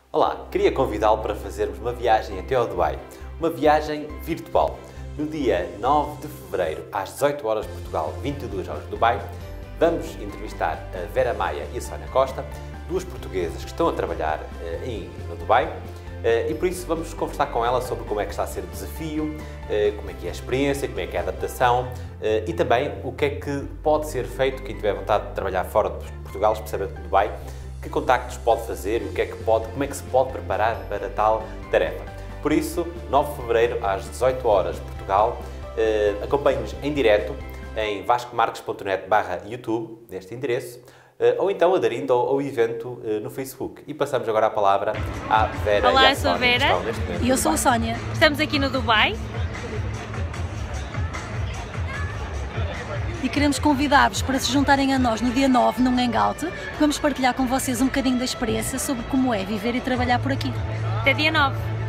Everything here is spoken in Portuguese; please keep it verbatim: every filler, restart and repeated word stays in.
Olá, queria convidá-lo para fazermos uma viagem até ao Dubai, uma viagem virtual. No dia nove de fevereiro, às dezoito horas de Portugal, vinte e duas horas de Dubai, vamos entrevistar a Vera Maia e a Sónia Costa, duas portuguesas que estão a trabalhar uh, em, no Dubai, uh, e por isso vamos conversar com elas sobre como é que está a ser o desafio, uh, como é que é a experiência, como é que é a adaptação uh, e também o que é que pode ser feito quem tiver vontade de trabalhar fora de Portugal, especialmente no Dubai. Que contactos pode fazer, o que é que pode, como é que se pode preparar para tal tarefa. Por isso, nove de fevereiro, às dezoito horas, Portugal, eh, acompanhe-nos em direto em vascomarques ponto net barra YouTube, neste endereço, eh, ou então aderindo ao, ao evento eh, no Facebook. E passamos agora a palavra à Vera. Olá, e à eu sou a Sónia, Vera. E eu sou a Sónia. Estamos aqui no Dubai. E queremos convidar-vos para se juntarem a nós no dia nove, num hangout. Vamos partilhar com vocês um bocadinho da experiência sobre como é viver e trabalhar por aqui. Até dia nove.